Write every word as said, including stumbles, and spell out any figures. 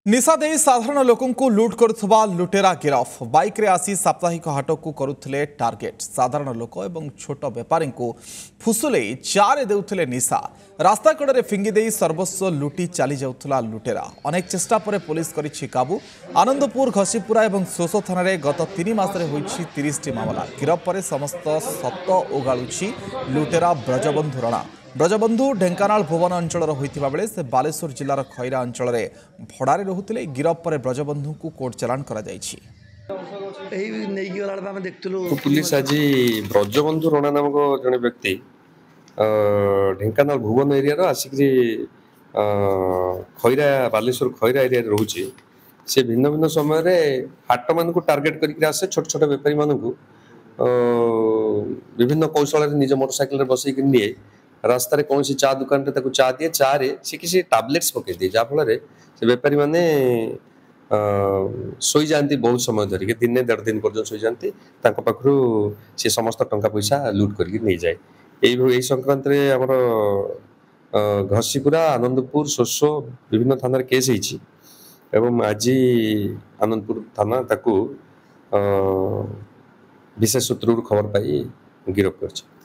निशा दे साधारण लोकंकु लुट करुवा लुटेरा गिरफ बाइक रे आसी साप्ताहिक हाट को करुथिले टार्गेट साधारण लोक एवं छोट व्यापारी को फुसुले चारे देउथिले निशा रास्ता कड़े फिंगी दे सर्वस्व लुटी चली जाउथला लुटेरा अनेक चेष्टा पर पुलिस करिछि काबू आनंदपुर घसीपुरा एवं सोसो थाना रे गत तीन मासरे होइछि तीस टी मामला गिरफ पर समस्त सत ओगाळुछि लुटेरा ब्रजबंधु राणा ब्रजबंधु ढेंकानाल भुवन अंचल होता बेले से बालेश्वर जिलार खैरा अंचल भड़ारे रोते गिरफ पर ब्रजबंधु को कोर्ट चालान करा जायछि। पुलिस आज ब्रजबंधु राणा नामक जड़े व्यक्ति ढेंकानाल भुवन एरिया आसिक खैरा बालेश्वर खैरा एरिया रोचे से भिन्न भिन्न समय हाट मान को टार्गेट करके आसे छोट छोट बेपारी मान विभिन्न कौशल निज मोटरसाइकिल बसैक निए रास्तार कौन चा दुकान रे चा दिए चा रे से किसी टैबलेट्स पकई दिए जहाँफल से बेपारी मैंने शोई जाती बहुत समय धरिक दिन देढ़ दिन पर्यटन शोई जाती पाखु सी समस्त टंका पैसा लुट करके नहीं जाए यही संक्रांत में आमर घसीपुरा आनंदपुर सोसो विभिन्न थाना केस होती एवं आज आनंदपुर थाना ताकू विशेष सूत्र खबर पाई गिरफ्त कर।